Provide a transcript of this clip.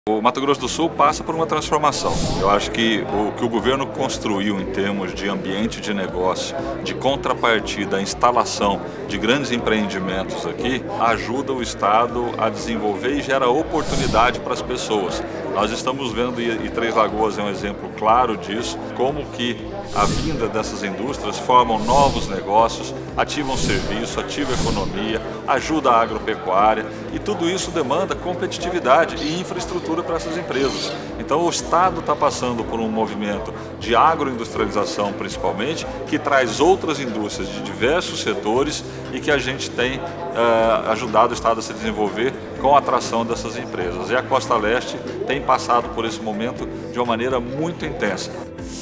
O Mato Grosso do Sul passa por uma transformação. Eu acho que o que o governo construiu em termos de ambiente de negócio, de contrapartida, a instalação de grandes empreendimentos aqui, ajuda o Estado a desenvolver e gera oportunidade para as pessoas. Nós estamos vendo, e Três Lagoas é um exemplo claro disso, como que a vinda dessas indústrias formam novos negócios, ativam serviço, ativam economia, ajuda a agropecuária e tudo isso demanda competitividade e infraestrutura para essas empresas. Então o Estado está passando por um movimento de agroindustrialização principalmente, que traz outras indústrias de diversos setores e que a gente tem ajudado o Estado a se desenvolver com a atração dessas empresas. E a Costa Leste tem passado por esse momento de uma maneira muito intensa.